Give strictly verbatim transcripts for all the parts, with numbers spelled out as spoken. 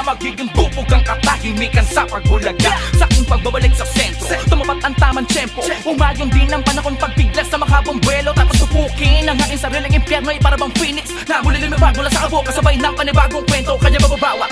magiging bubog ang katahimikan sa pagbulaga. Sa aking pagbabalik sa sentro, tumapat ang tamang tempo. Umayon din ang panahon pagbiglas sa makabong buwelo. Tapos tupukin ang aking sariling impyerno ay para bang phoenix na muli lumibag mula sa abo, kasabay ng panibagong kwento. Kanya mababawa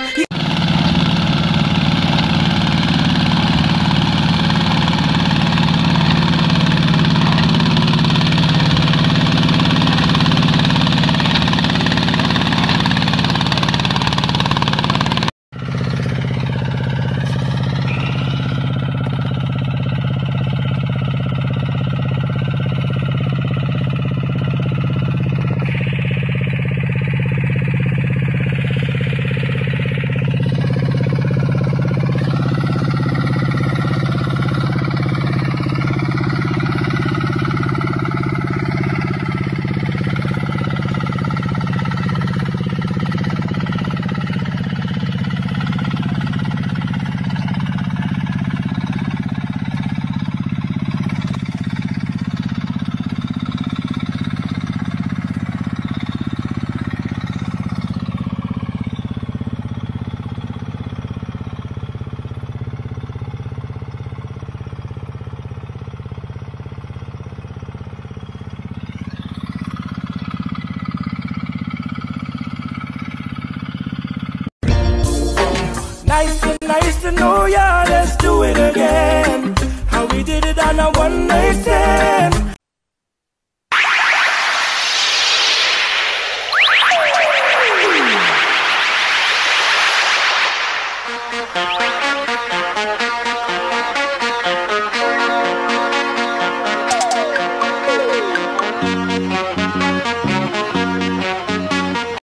Nice to, nice to know ya, let's do it again. How we did it on a one night stand.